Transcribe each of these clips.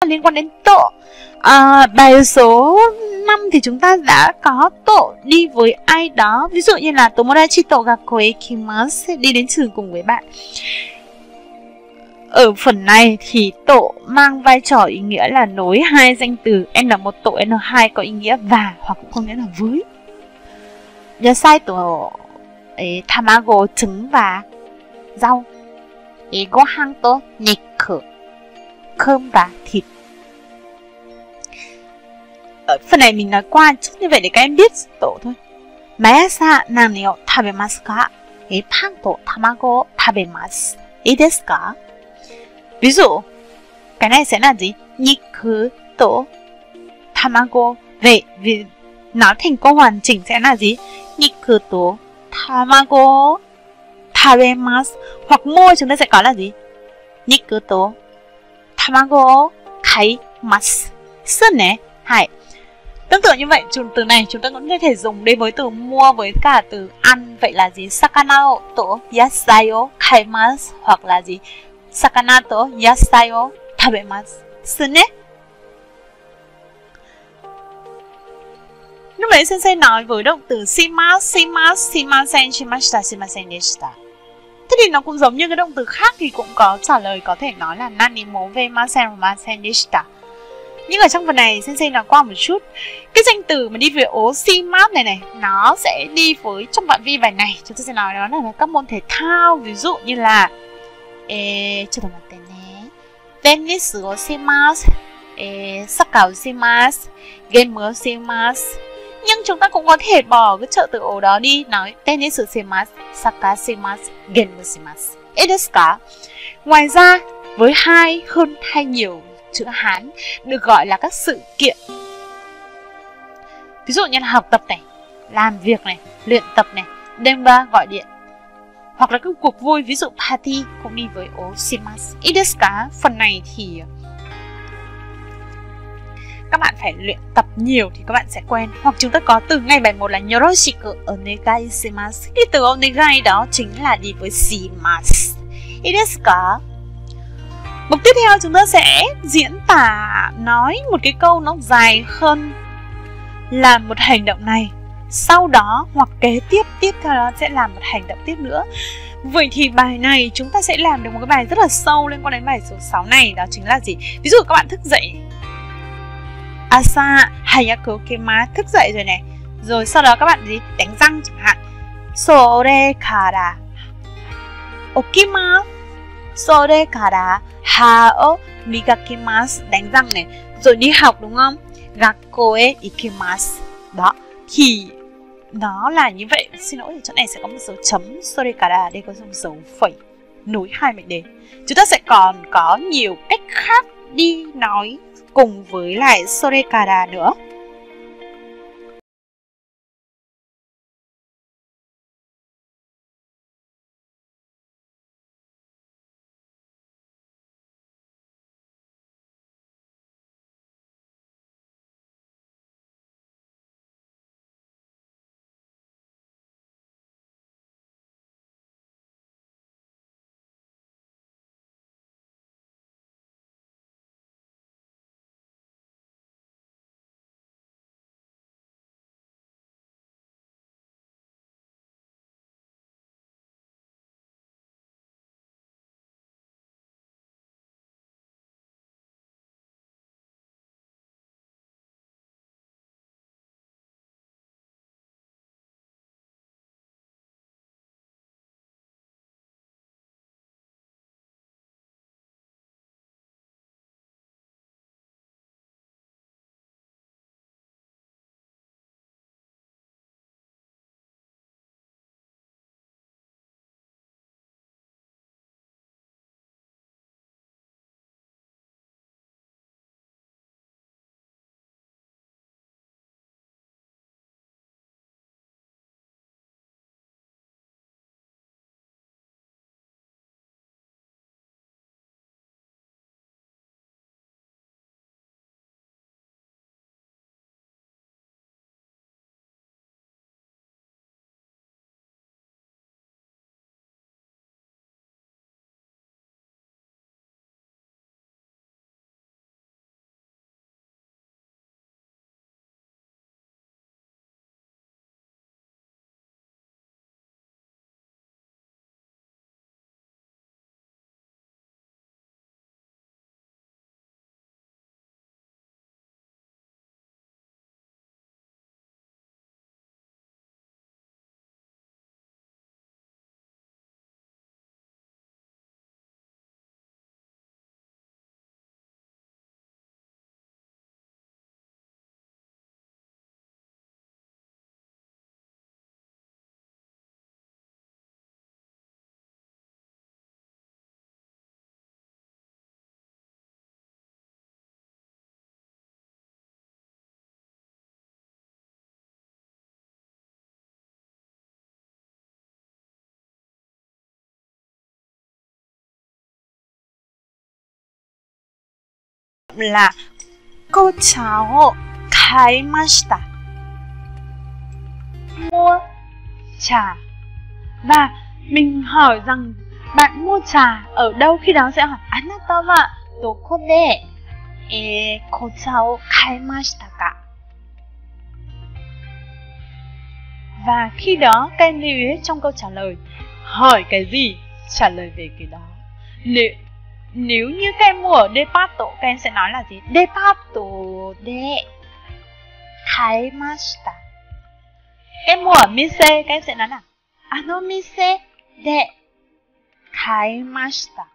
liên quan đến tổ. Bài số 5 thì chúng ta đã có tổ đi với ai đó. Ví dụ như là tomodachi to gakkou e ikimasu, đi đến trường cùng với bạn. Ở phần này thì tổ mang vai trò ý nghĩa là nối hai danh từ N1 tổ N2 có ý nghĩa và hoặc cũng có nghĩa là với. Yasai tổ tamago, trứng và rau. Gohan to niku, cơm và thịt. Ở phần này mình nói qua chút như vậy để các em biết tổ thôi. Mayasa nani o tabemasu ka? Pan to tamago o tabemasu. Desu ka? Ví dụ, cái này sẽ là gì? Niku to tamago. Vậy, vì nói thành câu hoàn chỉnh sẽ là gì? Niku to tamago tabemasu. Hoặc môi chúng ta sẽ có là gì? Niku to tamago kaimasu. Sơn này, hai. Tương tự như vậy, từ này chúng ta cũng có thể dùng đến với từ mua với cả từ ăn. Vậy là gì? Sakana to yasai o kaimasu. Hoặc là gì? Sakana to yasai o tabemasu. Sơn nhé. Lúc đấy sensei nói với động từ shimasu, shimasu, shimasen, shimashita, shimasen deshita. Thế thì nó cũng giống như cái động từ khác thì cũng có trả lời có thể nói là nani mo vemasen, masen deshita. Nhưng ở trong phần này sensei nói qua một chút. Cái danh từ mà đi về ố shimasu này nó sẽ đi với trong phạm vi bài này. Chúng ta sẽ nói đó là các môn thể thao. Ví dụ như là tennis o shimasu, soccer o shimasu, game o shimasu. Nhưng chúng ta cũng có thể bỏ cái trợ từ ố đó đi, nói tennis o shimasu, soccer shimasu, game o shimasu. Desu ka? Ngoài ra, với hai, hơn hay nhiều chữ Hán được gọi là các sự kiện. Ví dụ như là học tập này, làm việc này, luyện tập này, đêm ba gọi điện. Hoặc là các cuộc vui, ví dụ party cũng đi với ố shimasu. Desu ka? Phần này thì các bạn phải luyện tập nhiều thì các bạn sẽ quen. Hoặc chúng ta có từ ngay bài 1 là yoroshiku onegai shimasu. Cái từ onegai đó chính là đi với shimasu. Desu ka? Mục tiếp theo chúng ta sẽ diễn tả nói một cái câu nó dài hơn là một hành động này. Sau đó hoặc kế tiếp theo đó sẽ làm một hành động tiếp nữa. Vậy thì bài này chúng ta sẽ làm được một cái bài rất là sâu liên quan đến bài số 6 này. Đó chính là gì? Ví dụ các bạn thức dậy, asa hayaku okima, thức dậy rồi này. Rồi sau đó các bạn gì? Đánh răng chẳng hạn. Sore kara okima, sore kara ha o migakimasu, đánh răng này. Rồi đi học đúng không? Gakkou e ikimasu. Đó, thì nó là như vậy. Xin lỗi, chỗ này sẽ có một dấu chấm. Sore kara, đây có một dấu phẩy nối hai mệnh đề. Chúng ta sẽ còn có nhiều cách khác đi nói cùng với lại sore kara nữa. là cô cháu kaimashita. Mua trà. Và mình hỏi rằng bạn mua trà ở đâu, khi đó sẽ hỏi anata wa doko de kocha o kaimashita ka. Và khi đó các em lưu ý trong câu trả lời hỏi cái gì, trả lời về cái đó. Nếu như các em mua ở depato, các em sẽ nói là gì? Depato de kaimashita. Các em mua ở mise, các em sẽ nói là ano mise de kaimashita.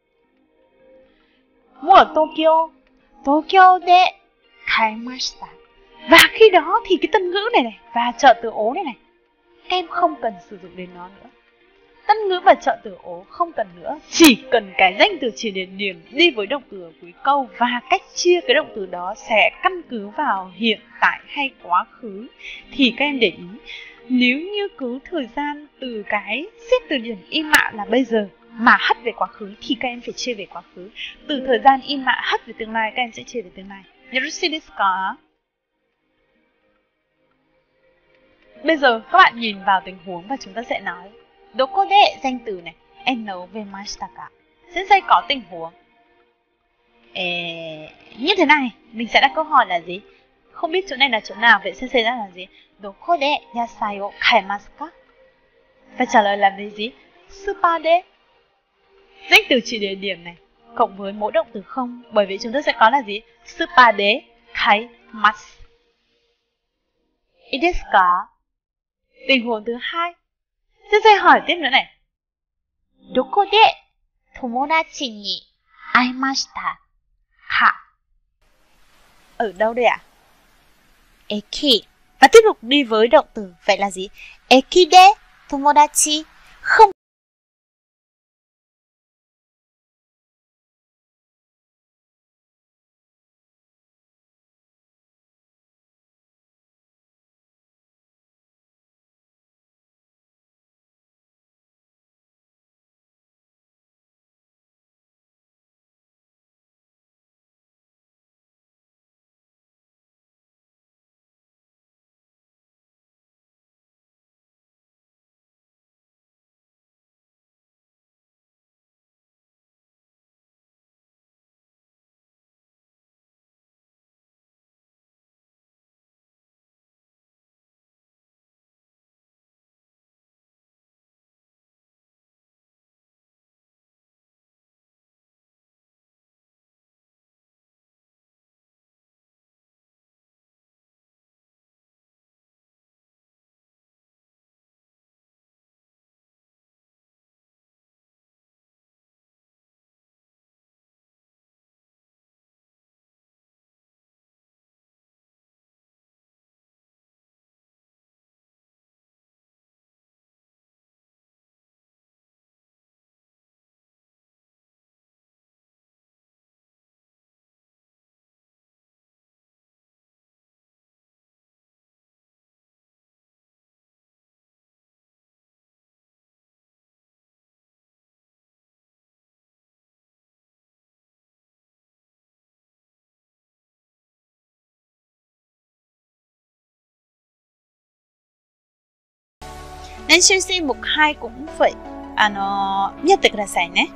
Mua ở Tokyo, Tokyo de kaimashita. Và khi đó thì cái tân ngữ này và trợ từ ố này các em không cần sử dụng đến nó nữa. Tân ngữ và trợ từ ố không cần nữa, chỉ cần cái danh từ chỉ điền điểm đi với động từ ở cuối câu, và cách chia cái động từ đó sẽ căn cứ vào hiện tại hay quá khứ. Thì các em để ý, nếu như cứ thời gian từ cái xếp từ điển im mạ là bây giờ mà hất về quá khứ thì các em phải chia về quá khứ. Từ thời gian im mạ hất về tương lai, các em sẽ chia về tương lai. Yorushi desu ka? Bây giờ các bạn nhìn vào tình huống và chúng ta sẽ nói doko de danh từ này novemashita ka. Sensei có tình huống như thế này, mình sẽ đặt câu hỏi là gì? Không biết chỗ này là chỗ nào, vậy sensei đã là gì? Doko de yasai o kaemasu ka? Và trả lời là gì? Super de. Danh từ chỉ địa điểm này cộng với mỗi động từ không, bởi vì chúng ta sẽ có là gì? Super de kaimasu. Desu ka? Tình huống thứ hai, sensei hỏi tiếp nữa này. Doko de tomodachi ni aimashita ka? Ở đâu đây ạ? Eki. Và tiếp tục đi với động từ, vậy là gì? Eki de tomodachi. Không nên修正mục 2 cũng vậy. 見てくださいね。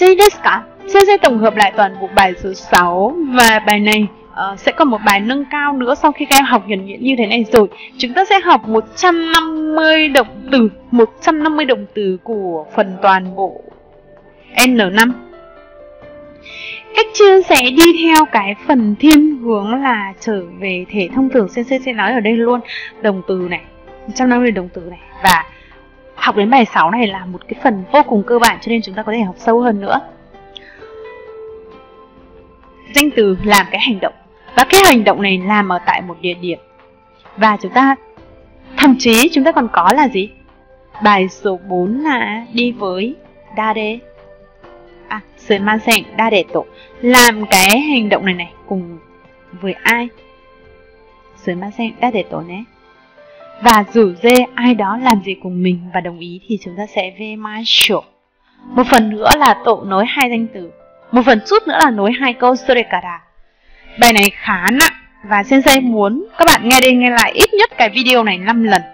Ji desu ka? Sensei tổng hợp lại toàn bộ bài số 6 và bài này sẽ còn một bài nâng cao nữa. Sau khi các em học nhuần nhuyễn như thế này rồi, chúng ta sẽ học 150 động từ của phần toàn bộ N5. Cách chia sẽ đi theo cái phần thiên hướng là trở về thể thông thường. Sensei sẽ nói ở đây luôn động từ này, 150 động từ này. Và học đến bài 6 này là một cái phần vô cùng cơ bản, cho nên chúng ta có thể học sâu hơn nữa. Danh từ làm cái hành động, và cái hành động này làm ở tại một địa điểm. Và chúng ta thậm chí chúng ta còn có là gì? Bài số 4 là đi với dare. Sumimasen, dare to. Làm cái hành động này cùng với ai? Sumimasen, dare to ne. Và rủ dê ai đó làm gì cùng mình và đồng ý thì chúng ta sẽ vemashou. Một phần nữa là tổ nối hai danh từ. Một phần chút nữa là nối hai câu sorekara. Bài này khá nặng và Sensei muốn các bạn nghe đi nghe lại ít nhất cái video này 5 lần.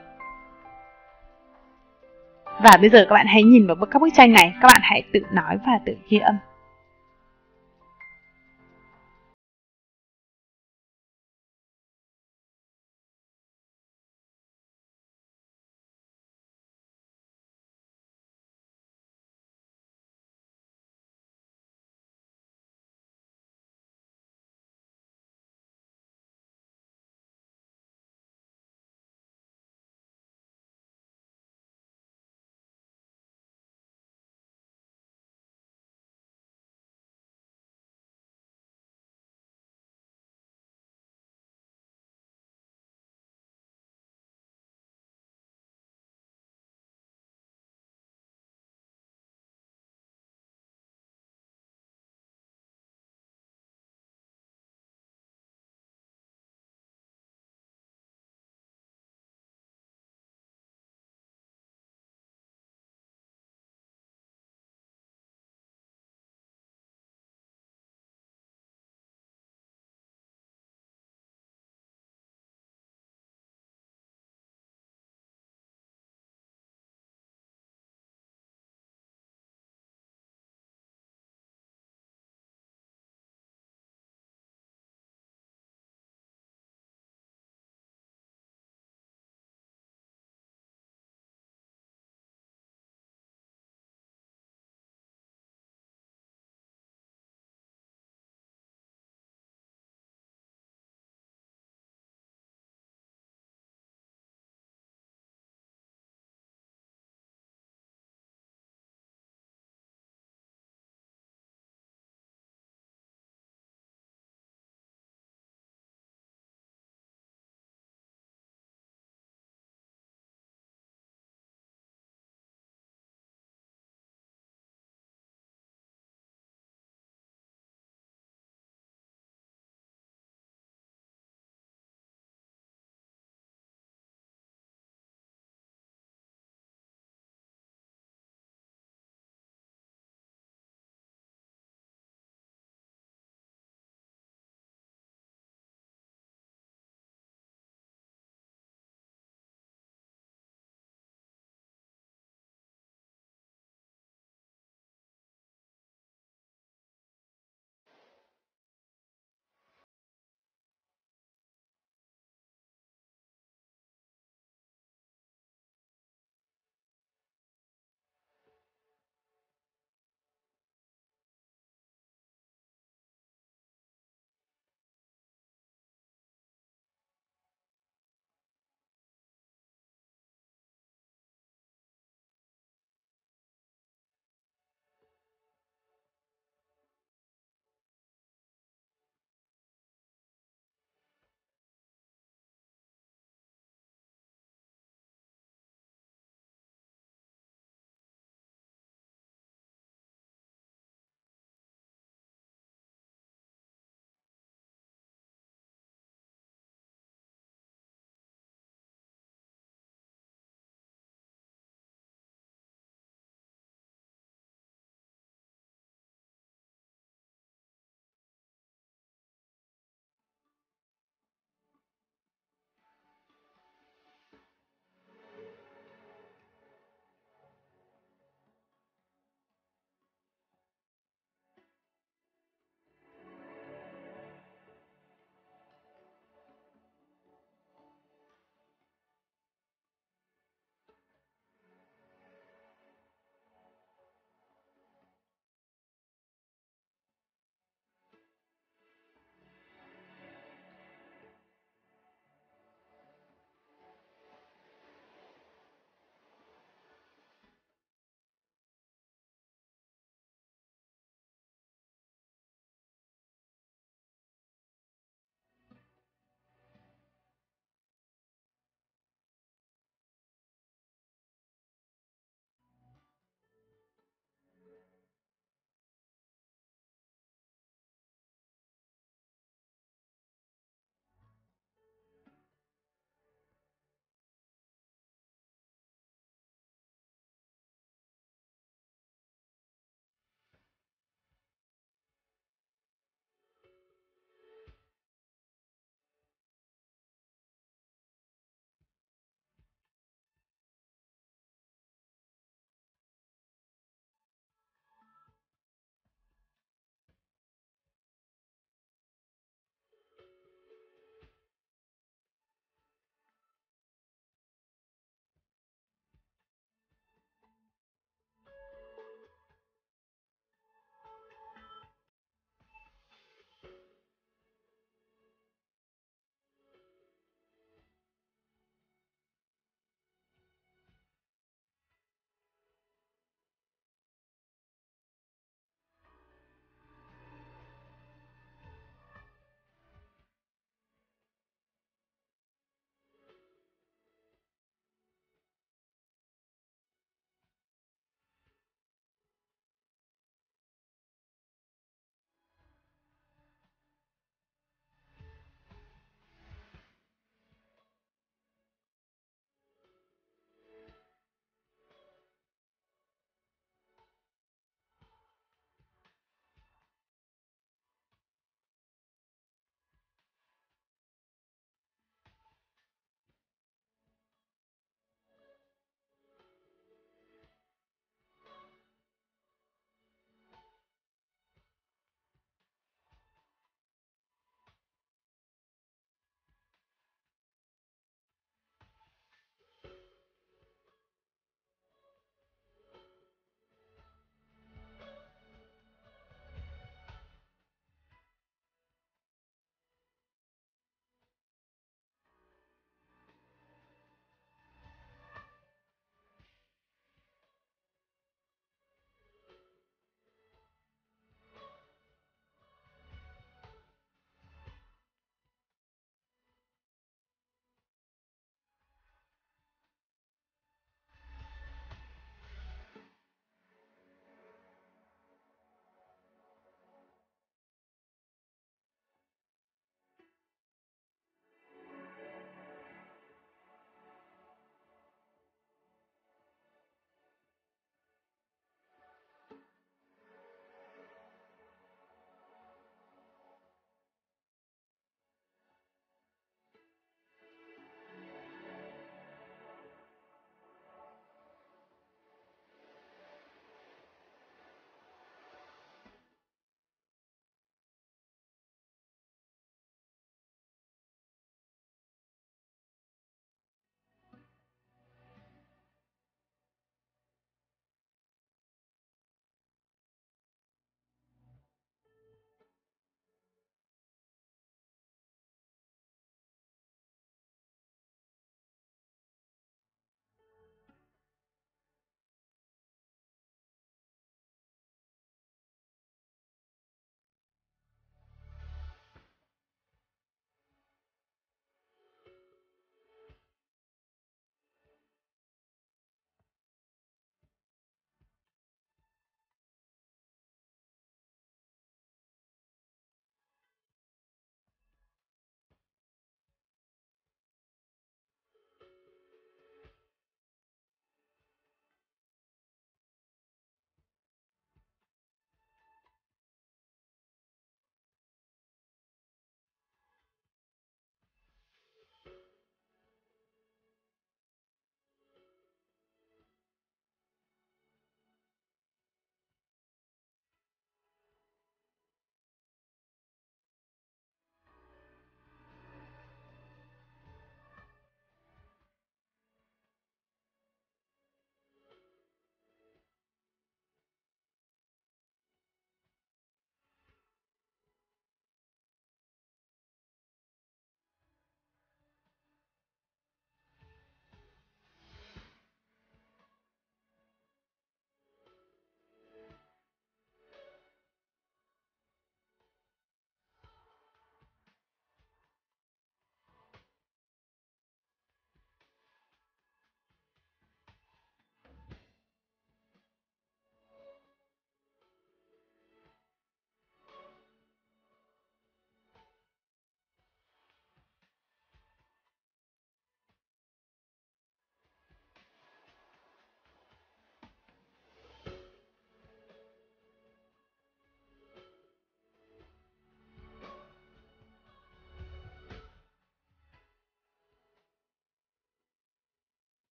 Và bây giờ các bạn hãy nhìn vào các bức tranh này, các bạn hãy tự nói và tự ghi âm.